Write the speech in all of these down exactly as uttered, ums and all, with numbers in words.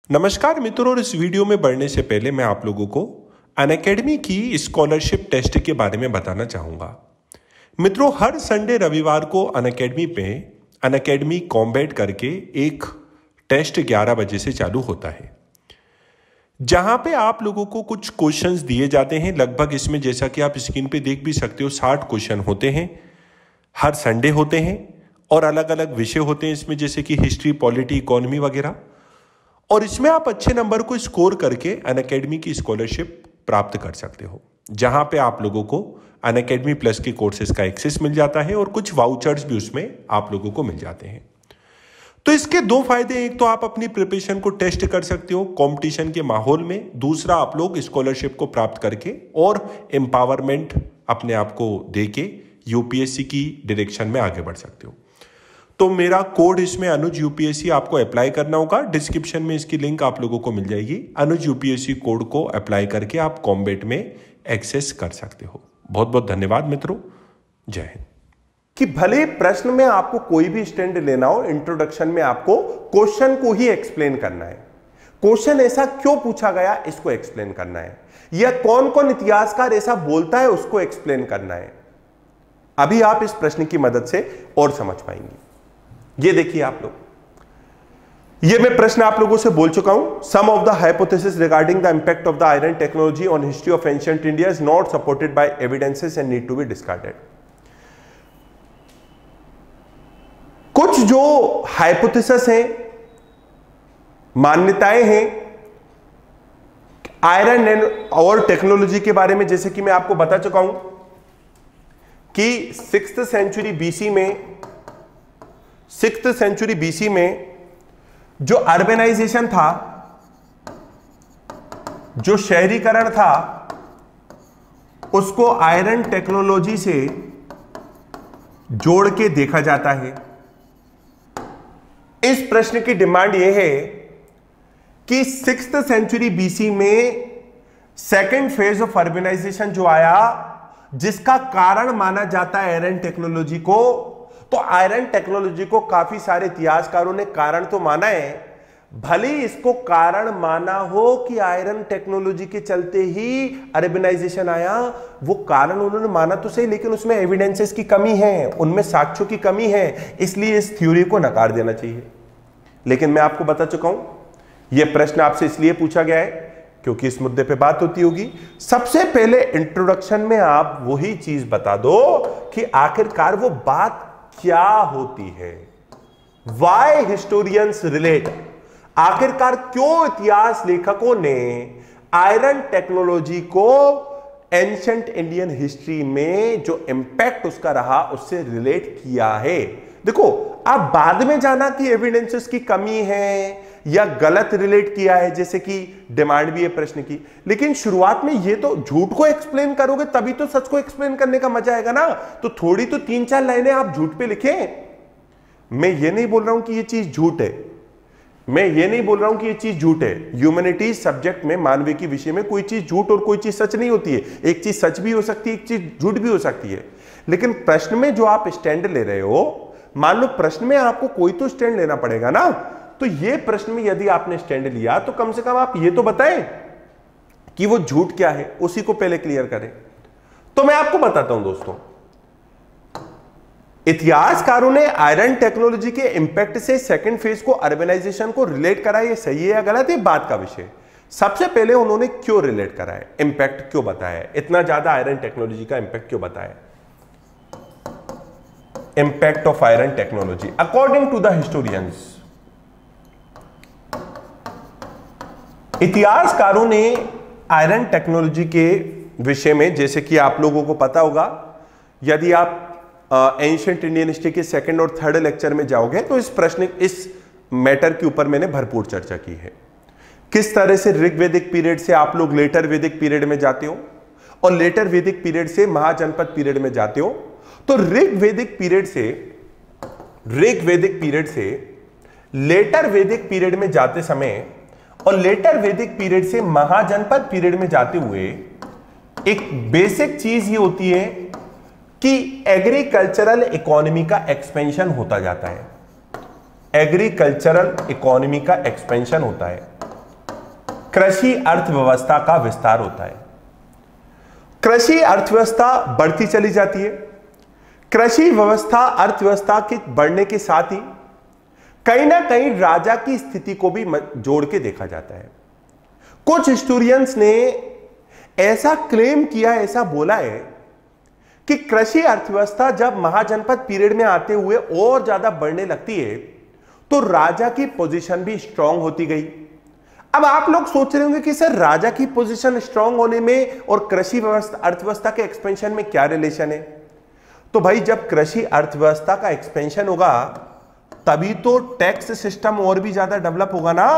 नमस्कार मित्रों, और इस वीडियो में बढ़ने से पहले मैं आप लोगों को अनअकैडमी की स्कॉलरशिप टेस्ट के बारे में बताना चाहूँगा। मित्रों, हर संडे रविवार को अनअकैडमी पे अनअकैडमी कॉम्बैट करके एक टेस्ट ग्यारह बजे से चालू होता है, जहां पे आप लोगों को कुछ क्वेश्चंस दिए जाते हैं। लगभग इसमें, जैसा कि आप स्क्रीन पे देख भी सकते हो, साठ क्वेश्चन होते हैं। हर संडे होते हैं और अलग अलग विषय होते हैं इसमें, जैसे कि हिस्ट्री, पॉलिटी, इकोनॉमी वगैरह। और इसमें आप अच्छे नंबर को स्कोर करके अनअकैडमी की स्कॉलरशिप प्राप्त कर सकते हो, जहां पे आप लोगों को अनअकैडमी प्लस के कोर्सेज का एक्सेस मिल जाता है और कुछ वाउचर्स भी उसमें आप लोगों को मिल जाते हैं। तो इसके दो फायदे, एक तो आप अपनी प्रिपरेशन को टेस्ट कर सकते हो कंपटीशन के माहौल में, दूसरा आप लोग स्कॉलरशिप को प्राप्त करके और एम्पावरमेंट अपने आप को देके यूपीएससी की डायरेक्शन में आगे बढ़ सकते हो। तो मेरा कोड इसमें अनुज यूपीएससी आपको अप्लाई करना होगा। डिस्क्रिप्शन में इसकी लिंक आप लोगों को मिल जाएगी। अनुज यूपीएससी कोड को अप्लाई करके आप कॉम्बैट में एक्सेस कर सकते हो। बहुत बहुत धन्यवाद मित्रों, जय हिंद। कि भले प्रश्न में आपको कोई भी स्टैंड लेना हो, इंट्रोडक्शन में आपको क्वेश्चन को ही एक्सप्लेन करना है। क्वेश्चन ऐसा क्यों पूछा गया इसको एक्सप्लेन करना है, या कौन कौन इतिहासकार ऐसा बोलता है उसको एक्सप्लेन करना है। अभी आप इस प्रश्न की मदद से और समझ पाएंगे। ये देखिए आप लोग, ये मैं प्रश्न आप लोगों से बोल चुका हूं। Some of the hypothesis regarding the impact of the iron technology on history of ancient India is not supported by evidences and need to be discarded. कुछ जो हाइपोथेसिस हैं, मान्यताएं हैं आयरन एंड और टेक्नोलॉजी के बारे में, जैसे कि मैं आपको बता चुका हूं कि सिक्स्थ सेंचुरी बीसी में सिक्स्थ सेंचुरी बीसी में जो अर्बनाइजेशन था, जो शहरीकरण था, उसको आयरन टेक्नोलॉजी से जोड़ के देखा जाता है। इस प्रश्न की डिमांड यह है कि सिक्स्थ सेंचुरी बीसी में सेकेंड फेज ऑफ अर्बनाइजेशन जो आया, जिसका कारण माना जाता है आयरन टेक्नोलॉजी को, तो आयरन टेक्नोलॉजी को काफी सारे इतिहासकारों ने कारण तो माना है। भले इसको कारण माना हो कि आयरन टेक्नोलॉजी के चलते ही अर्बनाइजेशन आया, वो कारण उन्होंने माना तो सही, लेकिन उसमें एविडेंसेस की कमी है, उनमें साक्ष्यों की कमी है, इसलिए इस थ्योरी को नकार देना चाहिए। लेकिन मैं आपको बता चुका हूं, यह प्रश्न आपसे इसलिए पूछा गया है क्योंकि इस मुद्दे पे बात होती होगी। सबसे पहले इंट्रोडक्शन में आप वही चीज बता दो कि आखिरकार वो बात क्या होती है। वाई हिस्टोरियंस रिलेट, आखिरकार क्यों इतिहास लेखकों ने आयरन टेक्नोलॉजी को एंशिएंट इंडियन हिस्ट्री में जो इंपैक्ट उसका रहा उससे रिलेट किया है। देखो, आप बाद में जाना कि एविडेंसेस की कमी है या गलत रिलेट किया है, जैसे कि डिमांड भी है प्रश्न की, लेकिन शुरुआत में ये तो झूठ को एक्सप्लेन करोगे तभी तो सच को एक्सप्लेन करने का मजा आएगा ना। तो थोड़ी तो तीन चार लाइनें आप झूठ पे लिखें। मैं ये नहीं बोल रहा हूं कि ये चीज झूठ है, मैं ये नहीं बोल रहा हूं कि ये चीज झूठ है। ह्यूमैनिटीज सब्जेक्ट में, मानवीय के विषय में, कोई चीज झूठ और कोई चीज सच नहीं होती है। एक चीज सच भी हो सकती है, एक चीज झूठ भी हो सकती है। लेकिन प्रश्न में जो आप स्टैंड ले रहे हो, मान लो प्रश्न में आपको कोई तो स्टैंड लेना पड़ेगा ना। तो ये प्रश्न में यदि आपने स्टैंड लिया तो कम से कम आप ये तो बताएं कि वो झूठ क्या है, उसी को पहले क्लियर करें। तो मैं आपको बताता हूं दोस्तों, इतिहासकारों ने आयरन टेक्नोलॉजी के इंपैक्ट से सेकंड फेज को, अर्बनाइजेशन को रिलेट करा। ये सही है या गलत है, बात का विषय। सबसे पहले उन्होंने क्यों रिलेट करा है, इंपैक्ट क्यों बताया है, इतना ज्यादा आयरन टेक्नोलॉजी का इंपैक्ट क्यों बताया है। Impact of iron technology according to the historians, इतिहासकारों ने आयरन टेक्नोलॉजी के विषय में, जैसे कि आप लोगों को पता होगा, यदि आप एंशिएंट इंडियन हिस्ट्री के सेकंड और थर्ड लेक्चर में जाओगे तो इस प्रश्न, इस मैटर के ऊपर मैंने भरपूर चर्चा की है। किस तरह से ऋग्वैदिक पीरियड से आप लोग लेटर वैदिक पीरियड में जाते हो और लेटर वैदिक पीरियड से महाजनपद पीरियड में जाते हो। तो ऋग्वैदिक पीरियड से ऋग्वैदिक पीरियड से लेटर वैदिक पीरियड में जाते समय और लेटर वैदिक पीरियड से महाजनपद पीरियड में जाते हुए एक बेसिक चीज ये होती है कि एग्रीकल्चरल इकोनॉमी का एक्सपेंशन होता जाता है। एग्रीकल्चरल इकोनॉमी का एक्सपेंशन होता है। कृषि अर्थव्यवस्था का विस्तार होता है। कृषि अर्थव्यवस्था बढ़ती चली जाती है। कृषि व्यवस्था अर्थव्यवस्था के बढ़ने के साथ ही कहीं ना कहीं राजा की स्थिति को भी जोड़ के देखा जाता है। कुछ हिस्टोरियंस ने ऐसा क्लेम किया, ऐसा बोला है कि कृषि अर्थव्यवस्था जब महाजनपद पीरियड में आते हुए और ज्यादा बढ़ने लगती है तो राजा की पोजीशन भी स्ट्रांग होती गई। अब आप लोग सोच रहे होंगे कि सर राजा की पोजीशन स्ट्रांग होने में और कृषि व्यवस्था अर्थव्यवस्था के एक्सपेंशन में क्या रिलेशन है? तो भाई जब कृषि अर्थव्यवस्था का एक्सपेंशन होगा तभी तो टैक्स सिस्टम और भी ज्यादा डेवलप होगा ना,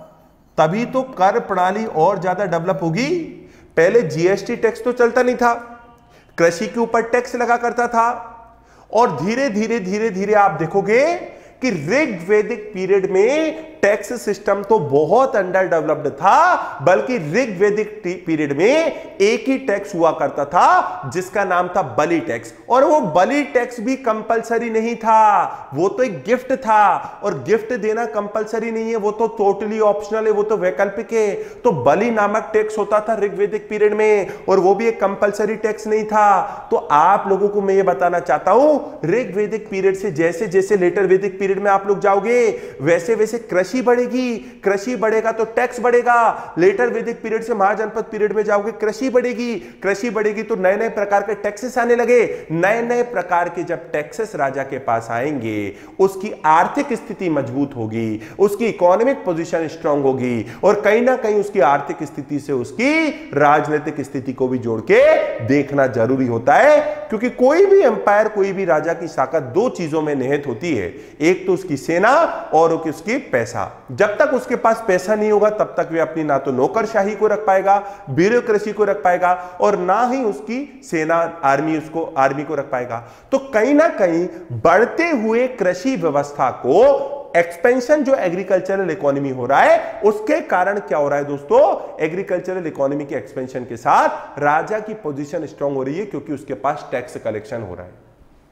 तभी तो कर प्रणाली और ज्यादा डेवलप होगी। पहले जीएसटी टैक्स तो चलता नहीं था, कृषि के ऊपर टैक्स लगा करता था और धीरे धीरे धीरे धीरे आप देखोगे कि ऋग्वैदिक पीरियड में टैक्स सिस्टम तो बहुत अंडर डेवलप्ड था, बल्कि ऋग्वैदिक पीरियड में एक ही टैक्स हुआ करता था जिसका नाम था बलि टैक्स। और वो बलि टैक्स भी कंपलसरी नहीं था, वो तो एक गिफ्ट था और गिफ्ट देना कंपलसरी नहीं है, वो तो टोटली ऑप्शनल है, वो तो वैकल्पिक है। तो बलि नामक टैक्स होता था ऋग्वैदिक पीरियड में और वो भी एक कंपलसरी टैक्स नहीं था। तो आप लोगों को मैं ये बताना चाहता हूं ऋग्वैदिक पीरियड से जैसे जैसे लेटर वैदिक पीरियड में आप लोग जाओगे वैसे वैसे कृषि बढ़ेगी, कृषि बढ़ेगा तो टैक्स बढ़ेगा। लेटर वैदिक पीरियड से महाजनपद पीरियड में जाओगे कृषि बढ़ेगी, कृषि बढ़ेगी तो नए नए प्रकार के टैक्सेस आने लगे। नए नए प्रकार के जब टैक्सेस राजा के पास आएंगे उसकी आर्थिक स्थिति मजबूत होगी, उसकी इकोनॉमिक पोजीशन स्ट्रांग होगी और कहीं ना कहीं उसकी आर्थिक स्थिति से उसकी राजनीतिक स्थिति को भी जोड़ के देखना जरूरी होता है। क्योंकि कोई भी एम्पायर, कोई भी राजा की ताकत दो चीजों में निहित होती है, एक तो उसकी सेना और उसकी पैसा। जब तक उसके पास पैसा नहीं होगा तब तक वे अपनी ना तो नौकरशाही को रख पाएगा, ब्यूरोक्रेसी को रख पाएगा और ना ही उसकी सेना आर्मी उसको आर्मी को रख पाएगा। तो कहीं ना कहीं बढ़ते हुए कृषि व्यवस्था को एक्सपेंशन जो एग्रीकल्चरल इकोनॉमी हो रहा है उसके कारण क्या हो रहा है दोस्तों, एग्रीकल्चरल इकोनॉमी के एक्सपेंशन के साथ राजा की पोजीशन स्ट्रांग हो रही है क्योंकि उसके पास टैक्स कलेक्शन हो रहा है।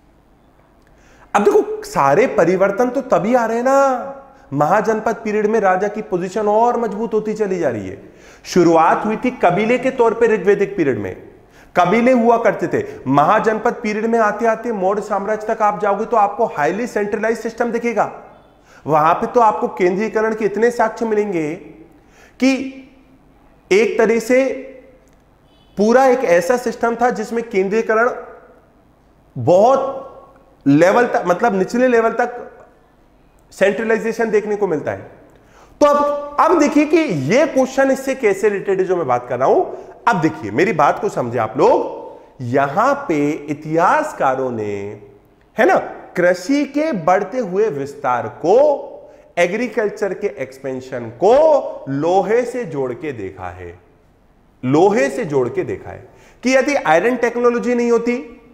अब देखो सारे परिवर्तन तो तभी आ रहे हैं ना, महाजनपद पीरियड में राजा की पोजीशन और मजबूत होती चली जा रही है। शुरुआत हुई थी कबीले के तौर पे ऋग्वैदिक पीरियड में, कबीले हुआ करते थे। महाजनपद पीरियड में आते आते मौर्य साम्राज्य तक आप जाओगे तो आपको हाईली सेंट्रलाइज सिस्टम दिखेगा। वहां पे तो आपको केंद्रीकरण के इतने साक्ष्य मिलेंगे कि एक तरह से पूरा एक ऐसा सिस्टम था जिसमें केंद्रीकरण बहुत लेवल तक, मतलब निचले लेवल तक सेंट्रलाइजेशन देखने को मिलता है। तो अब अब देखिए कि ये क्वेश्चन इससे कैसे रिलेटेड है जो मैं बात कर रहा हूं। अब देखिए मेरी बात को समझे आप लोग, यहां पे इतिहासकारों ने, है ना, कृषि के बढ़ते हुए विस्तार को, एग्रीकल्चर के एक्सपेंशन को लोहे से जोड़ के देखा है। लोहे से जोड़ के देखा है कि यदि आयरन टेक्नोलॉजी नहीं होती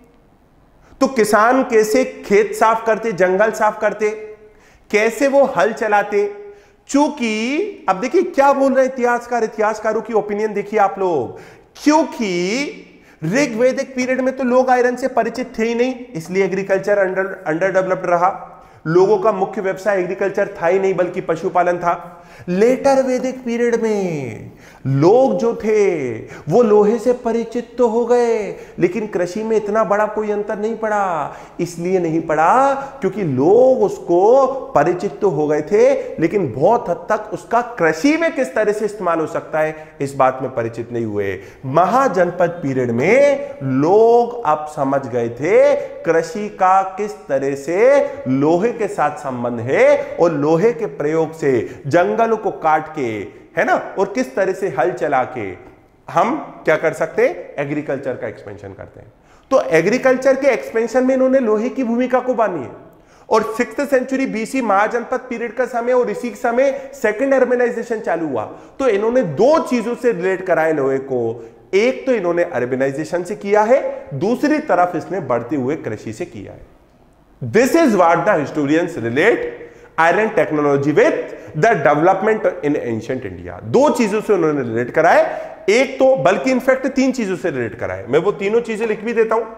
तो किसान कैसे खेत साफ करते, जंगल साफ करते, कैसे वो हल चलाते। चूंकि अब देखिए क्या बोल रहे हैं इतिहासकार, इतिहासकारों की ओपिनियन देखिए आप लोग, क्योंकि ऋग्वैदिक पीरियड में तो लोग आयरन से परिचित थे ही नहीं, इसलिए एग्रीकल्चर अंडर अंडर डेवलप्ड रहा। लोगों का मुख्य व्यवसाय एग्रीकल्चर था ही नहीं बल्कि पशुपालन था। लेटर वैदिक पीरियड में लोग जो थे वो लोहे से परिचित तो हो गए लेकिन कृषि में इतना बड़ा कोई अंतर नहीं पड़ा। इसलिए नहीं पड़ा क्योंकि लोग उसको परिचित तो हो गए थे लेकिन बहुत हद तक उसका कृषि में किस तरह से इस्तेमाल हो सकता है इस बात में परिचित नहीं हुए। महाजनपद पीरियड में लोग अब समझ गए थे कृषि का किस तरह से लोहे के साथ संबंध है और लोहे के प्रयोग से जंगलों को काट के, है ना, और किस तरह से हल चला के हम क्या कर सकते हैं, एग्रीकल्चर का एक्सपेंशन करते हैं। तो एग्रीकल्चर के एक्सपेंशन में इन्होंने लोहे की भूमिका को मानी है। और sixth century BC Mahajanapada period का समय और इसी समय सेकंड अर्बनाइजेशन चालू हुआ तो इन्होंने दो चीजों से रिलेट कराए लोहे को। एक तो इन्होंने अर्बनाइजेशन से किया है, दूसरी तरफ इसने बढ़ते हुए कृषि से किया है। This is what the historians relate iron technology with the development in ancient India. दो चीजों से उन्होंने रिलेट कराए, एक तो बल्कि इनफैक्ट तीन चीजों से रिलेट कराए। मैं वो तीनों चीजें लिख भी देता हूं।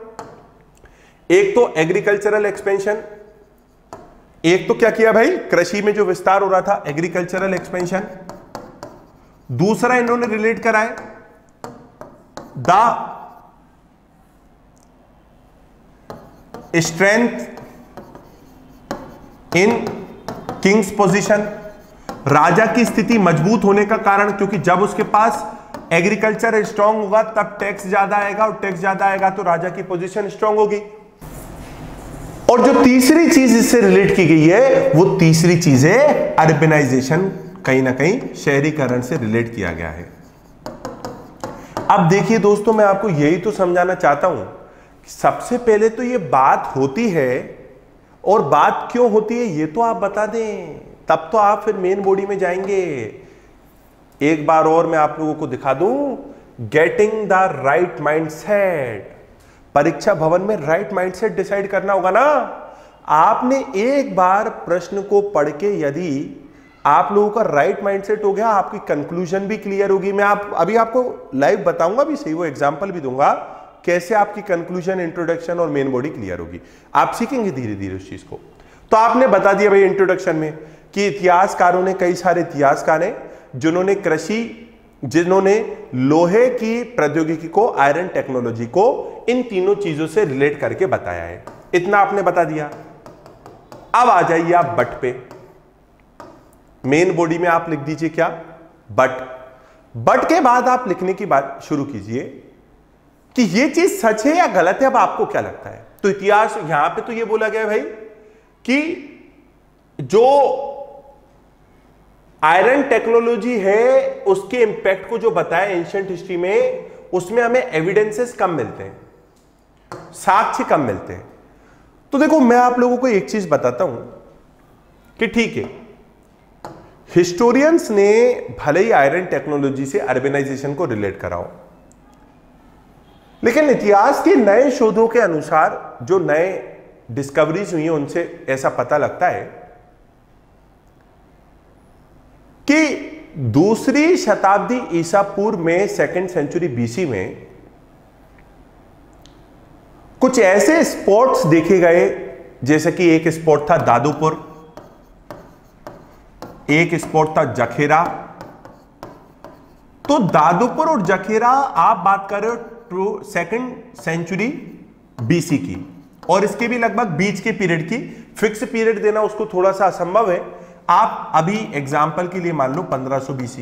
एक तो एग्रीकल्चरल एक्सपेंशन, एक तो क्या किया भाई, कृषि में जो विस्तार हो रहा था एग्रीकल्चरल एक्सपेंशन, दूसरा इन्होंने रिलेट करा है the strength in king's position, राजा की स्थिति मजबूत होने का कारण, क्योंकि जब उसके पास एग्रीकल्चर स्ट्रांग होगा तब टैक्स ज्यादा आएगा, और टैक्स ज्यादा आएगा तो राजा की पोजीशन स्ट्रांग होगी। और जो तीसरी चीज इससे रिलेट की गई है वो तीसरी चीज है अर्बनाइजेशन, कहीं ना कहीं शहरीकरण से रिलेट किया गया है। अब देखिए दोस्तों, मैं आपको यही तो समझाना चाहता हूं कि सबसे पहले तो ये बात होती है, और बात क्यों होती है ये तो आप बता दें, तब तो आप फिर मेन बॉडी में जाएंगे। एक बार और मैं आप लोगों को दिखा दूं, गेटिंग द राइट माइंडसेट। परीक्षा भवन में राइट माइंडसेट डिसाइड करना होगा ना। आपने एक बार प्रश्न को पढ़ के यदि आप लोगों का राइट माइंडसेट हो गया, आपकी कंक्लूजन भी क्लियर होगी। मैं आप अभी आपको लाइव बताऊंगा भी सही, वो एग्जांपल भी दूंगा कैसे आपकी कंक्लूजन, इंट्रोडक्शन और मेन बॉडी क्लियर होगी। आप सीखेंगे धीरे धीरे उस चीज को। तो आपने बता दिया भाई इंट्रोडक्शन में कि इतिहासकारों ने, कई सारे इतिहासकार हैं जिन्होंने कृषि, जिन्होंने लोहे की प्रौद्योगिकी को, आयरन टेक्नोलॉजी को इन तीनों चीजों से रिलेट करके बताया है। इतना आपने बता दिया। अब आ जाइए आप बट पे। मेन बॉडी में आप लिख दीजिए क्या, बट। बट के बाद आप लिखने की बात शुरू कीजिए कि ये चीज सच है या गलत है। अब आपको क्या लगता है? तो इतिहास यहां पे तो ये बोला गया भाई कि जो आयरन टेक्नोलॉजी है उसके इंपैक्ट को जो बताया एंशिएंट हिस्ट्री में, उसमें हमें एविडेंसेस कम मिलते हैं, साक्ष्य कम मिलते हैं। तो देखो, मैं आप लोगों को एक चीज बताता हूं कि ठीक है, हिस्टोरियंस ने भले ही आयरन टेक्नोलॉजी से अर्बनाइजेशन को रिलेट कराओ, लेकिन इतिहास के नए शोधों के अनुसार जो नए डिस्कवरीज हुई हैं उनसे ऐसा पता लगता है कि दूसरी शताब्दी ईसा पूर्व में, सेकेंड सेंचुरी बीसी में, कुछ ऐसे स्पॉट्स देखे गए, जैसे कि एक स्पॉट था दादूपुर, एक स्पॉट था जखेरा। तो दादूपुर और जखेरा आप बात कर रहे हो सेकेंड सेंचुरी बीसी की, और इसके भी लगभग बीच के पीरियड की। फिक्स पीरियड देना उसको थोड़ा सा असंभव है। आप अभी एग्जांपल के लिए मान लो पंद्रह सौ बीसी।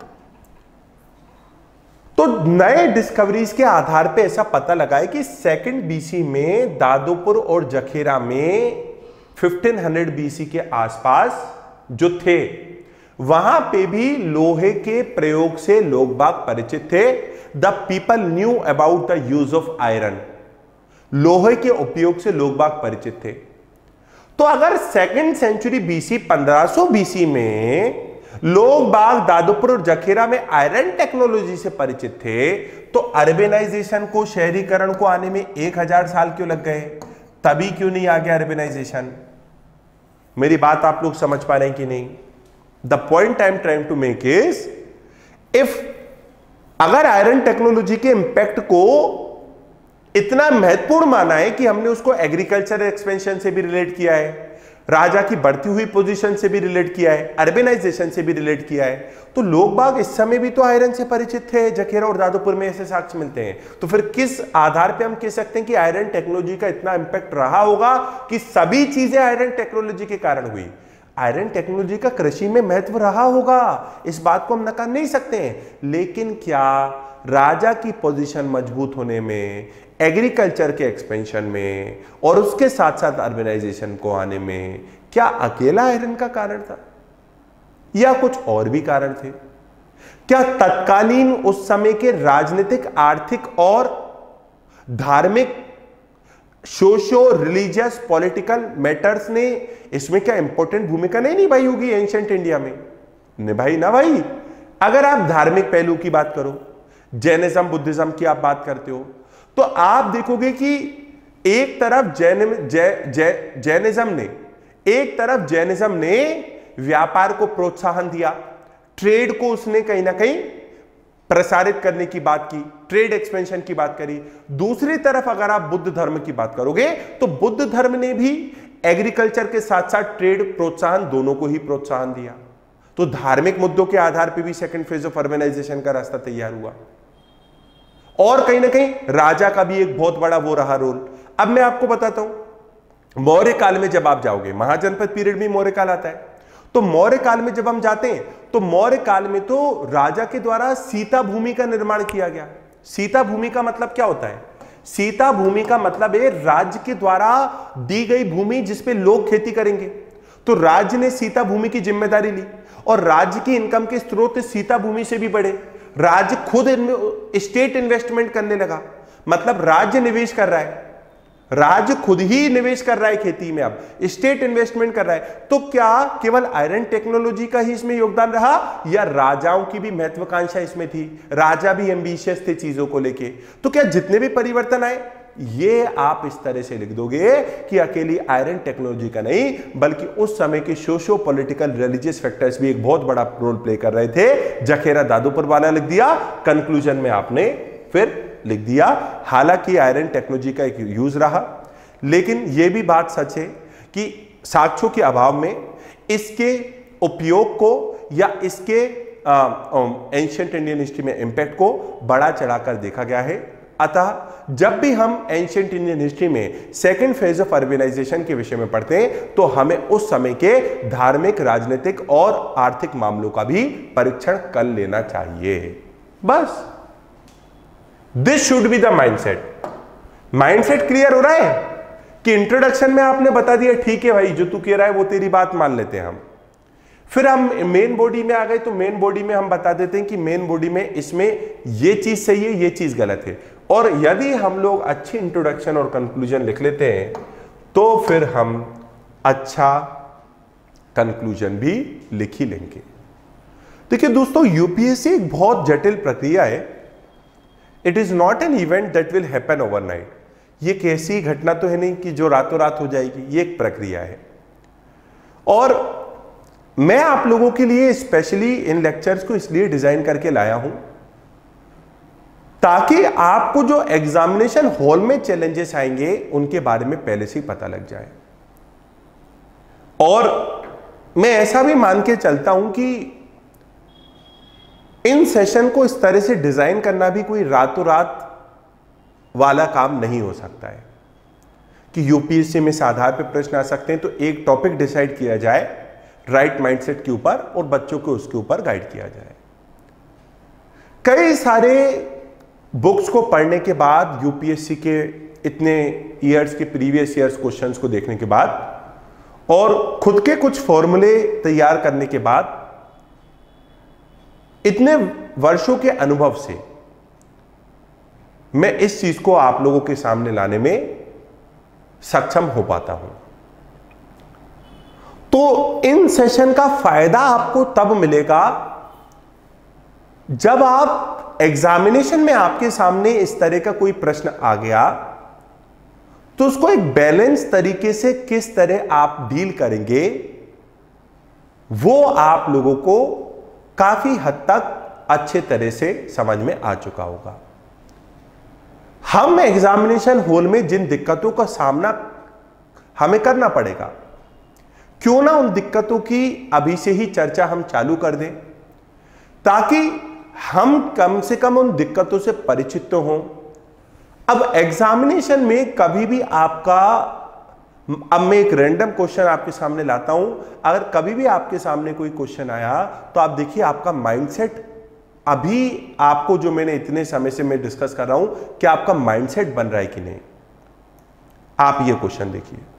तो नए डिस्कवरीज के आधार पे ऐसा पता लगा है कि सेकंड बीसी में दादूपुर और जखेरा में फिफ्टीन हंड्रेड बीसी के आसपास जो थे, वहां पे भी लोहे के प्रयोग से लोग बाग परिचित थे। The people knew about the use of iron. लोहे के उपयोग से लोग बाग परिचित थे। तो अगर सेकंड सेंचुरी बीसी, पंद्रह सौ बीसी में लोग बाग दादूपुर और जखेरा में आयरन टेक्नोलॉजी से परिचित थे, तो अर्बनाइजेशन को, शहरीकरण को आने में एक हजार साल क्यों लग गए? तभी क्यों नहीं आ गया अर्बनाइजेशन? मेरी बात आप लोग समझ पा रहे हैं कि नहीं? The point I am trying to make is, if अगर आयरन टेक्नोलॉजी के इंपैक्ट को इतना महत्वपूर्ण माना है कि हमने उसको एग्रीकल्चर एक्सपेंशन से भी रिलेट किया है, राजा की बढ़ती हुई पोजीशन से भी रिलेट किया है, अर्बनाइजेशन से भी रिलेट किया है, तो लोग बाग इस समय भी तो आयरन से परिचित थे। जखेरा और दादूपुर में ऐसे साक्ष्य मिलते हैं। तो फिर किस आधार पे हम कह सकते हैं कि आयरन टेक्नोलॉजी का इतना इंपैक्ट रहा होगा कि सभी चीजें आयरन टेक्नोलॉजी के कारण हुई? आयरन टेक्नोलॉजी का कृषि में महत्व रहा होगा, इस बात को हम नकार नहीं सकते हैं। लेकिन क्या राजा की पोजीशन मजबूत होने में, एग्रीकल्चर के एक्सपेंशन में, और उसके साथ साथ अर्बनाइजेशन को आने में क्या अकेला आयरन का कारण था या कुछ और भी कारण थे? क्या तत्कालीन उस समय के राजनीतिक, आर्थिक और धार्मिक, सोशो रिलीजियस, पॉलिटिकल मैटर्स ने इसमें क्या इंपॉर्टेंट भूमिका नहीं निभाई होगी? एंशिएंट इंडिया में निभाई ना भाई। अगर आप धार्मिक पहलू की बात करो, जैनिज्म, बुद्धिज्म की आप बात करते हो, तो आप देखोगे कि एक तरफ जैन जै, जै, जैनिज्म ने एक तरफ जैनिज्म ने व्यापार को प्रोत्साहन दिया, ट्रेड को उसने कहीं ना कहीं प्रसारित करने की बात की, ट्रेड एक्सपेंशन की बात करी। दूसरी तरफ अगर आप बुद्ध धर्म की बात करोगे तो बुद्ध धर्म ने भी एग्रीकल्चर के साथ साथ ट्रेड प्रोत्साहन, दोनों को ही प्रोत्साहन दिया। तो धार्मिक मुद्दों के आधार पर भी सेकंड फेज ऑफ अर्बनाइजेशन का रास्ता तैयार हुआ। और कहीं ना कहीं राजा का भी एक बहुत बड़ा वो रहा रोल। अब मैं आपको बताता हूं, मौर्य काल में जब आप जाओगे, महाजनपद पीरियड में मौर्य काल आता है, तो मौर्य काल में जब हम जाते हैं तो मौर्य काल में तो राजा के द्वारा सीता भूमि का निर्माण किया गया। सीता भूमि का मतलब क्या होता है? सीता भूमि का मतलब है राज्य के द्वारा दी गई भूमि जिसपे लोग खेती करेंगे। तो राज्य ने सीता भूमि की जिम्मेदारी ली और राज्य की इनकम के स्रोत सीता भूमि से भी बढ़े। राज्य खुद स्टेट इन्वेस्टमेंट करने लगा, मतलब राज्य निवेश कर रहा है, राज्य खुद ही निवेश कर रहा है खेती में, अब स्टेट इन्वेस्टमेंट कर रहा है। तो क्या केवल आयरन टेक्नोलॉजी का ही इसमें योगदान रहा या राजाओं की भी महत्वाकांक्षा इसमें थी? राजा भी एम्बिशियस थे चीजों को लेके। तो क्या जितने भी परिवर्तन आए ये आप इस तरह से लिख दोगे कि अकेली आयरन टेक्नोलॉजी का नहीं, बल्कि उस समय के सोशो पॉलिटिकल रिलीजियस फैक्टर्स भी एक बहुत बड़ा रोल प्ले कर रहे थे। जखेरा दादोपुर वाला लिख दिया, कंक्लूजन में आपने फिर लिख दिया। हालांकि आयरन टेक्नोलॉजी का एक यूज रहा, लेकिन यह भी बात सच है कि साक्ष्यों के अभाव में इसके उपयोग को या इसके एंशिएंट इंडियन हिस्ट्री में इंपैक्ट को बढ़ा चढ़ाकर देखा गया है। अतः जब भी हम एंशिएंट इंडियन हिस्ट्री में सेकेंड फेज ऑफ अर्बनाइजेशन के विषय में पढ़ते हैं तो हमें उस समय के धार्मिक, राजनीतिक और आर्थिक मामलों का भी परीक्षण कर लेना चाहिए। बस this should be the mindset. Mindset clear हो रहा है कि इंट्रोडक्शन में आपने बता दिया ठीक है भाई, जो तू कह रहा है वो तेरी बात मान लेते हैं हम। फिर हम मेन बॉडी में आ गए तो मेन बॉडी में हम बता देते हैं कि मेन बॉडी में इसमें ये चीज सही है, ये चीज गलत है। और यदि हम लोग अच्छी इंट्रोडक्शन और कंक्लूजन लिख लेते हैं तो फिर हम अच्छा कंक्लूजन भी लिख ही लेंगे। देखिए दोस्तों, यूपीएससी एक बहुत जटिल प्रक्रिया है। It is not an event that will happen overnight. ये एक ऐसी घटना तो है नहीं कि जो रातों रात हो जाएगी, ये एक प्रक्रिया है। और मैं आप लोगों के लिए स्पेशली इन लेक्चर्स को इसलिए डिजाइन करके लाया हूं ताकि आपको जो एग्जामिनेशन हॉल में चैलेंजेस आएंगे उनके बारे में पहले से ही पता लग जाए। और मैं ऐसा भी मान के चलता हूं कि इन सेशन को इस तरह से डिजाइन करना भी कोई रातों रात वाला काम नहीं हो सकता है कि यूपीएससी में इस आधार पर प्रश्न आ सकते हैं। तो एक टॉपिक डिसाइड किया जाए राइट माइंडसेट के ऊपर और बच्चों को उसके ऊपर गाइड किया जाए। कई सारे बुक्स को पढ़ने के बाद, यूपीएससी के इतने ईयर्स के प्रीवियस ईयर्स क्वेश्चंस को देखने के बाद और खुद के कुछ फॉर्मूले तैयार करने के बाद, इतने वर्षों के अनुभव से मैं इस चीज को आप लोगों के सामने लाने में सक्षम हो पाता हूं। तो इन सेशन का फायदा आपको तब मिलेगा जब आप एग्जामिनेशन में आपके सामने इस तरह का कोई प्रश्न आ गया तो उसको एक बैलेंस तरीके से किस तरह आप डील करेंगे वो आप लोगों को काफी हद तक अच्छे तरह से समझ में आ चुका होगा। हम एग्जामिनेशन हॉल में जिन दिक्कतों का सामना हमें करना पड़ेगा, क्यों ना उन दिक्कतों की अभी से ही चर्चा हम चालू कर दें ताकि हम कम से कम उन दिक्कतों से परिचित तो हों। अब एग्जामिनेशन में कभी भी आपका, अब मैं एक रैंडम क्वेश्चन आपके सामने लाता हूं, अगर कभी भी आपके सामने कोई क्वेश्चन आया तो आप देखिए आपका माइंडसेट, अभी आपको जो मैंने इतने समय से मैं डिस्कस कर रहा हूं, क्या आपका माइंडसेट बन रहा है कि नहीं। आप ये क्वेश्चन देखिए।